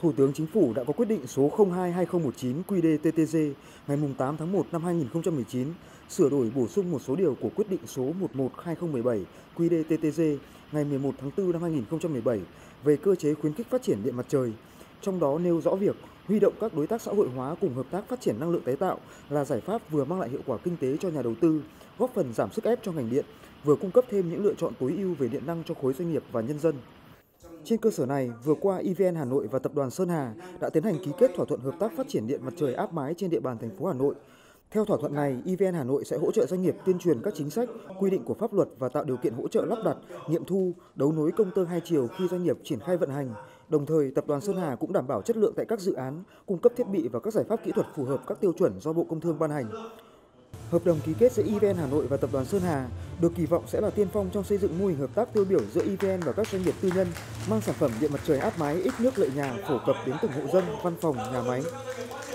Thủ tướng Chính phủ đã có quyết định số 02/2019 QĐ-TTG ngày 8 tháng 1 năm 2019 sửa đổi bổ sung một số điều của quyết định số 11/2017 QĐ-TTG ngày 11 tháng 4 năm 2017 về cơ chế khuyến khích phát triển điện mặt trời. Trong đó nêu rõ việc huy động các đối tác xã hội hóa cùng hợp tác phát triển năng lượng tái tạo là giải pháp vừa mang lại hiệu quả kinh tế cho nhà đầu tư, góp phần giảm sức ép cho ngành điện, vừa cung cấp thêm những lựa chọn tối ưu về điện năng cho khối doanh nghiệp và nhân dân. Trên cơ sở này, vừa qua EVN Hà Nội và Tập đoàn Sơn Hà đã tiến hành ký kết thỏa thuận hợp tác phát triển điện mặt trời áp mái trên địa bàn thành phố Hà Nội. Theo thỏa thuận này, EVN Hà Nội sẽ hỗ trợ doanh nghiệp tuyên truyền các chính sách, quy định của pháp luật và tạo điều kiện hỗ trợ lắp đặt, nghiệm thu, đấu nối công tơ hai chiều khi doanh nghiệp triển khai vận hành. Đồng thời, Tập đoàn Sơn Hà cũng đảm bảo chất lượng tại các dự án, cung cấp thiết bị và các giải pháp kỹ thuật phù hợp các tiêu chuẩn do Bộ Công Thương ban hành. Hợp đồng ký kết giữa EVN Hà Nội và Tập đoàn Sơn Hà được kỳ vọng sẽ là tiên phong trong xây dựng mô hình hợp tác tiêu biểu giữa EVN và các doanh nghiệp tư nhân, mang sản phẩm điện mặt trời áp mái ít nước lợi nhà phổ cập đến từng hộ dân, văn phòng, nhà máy.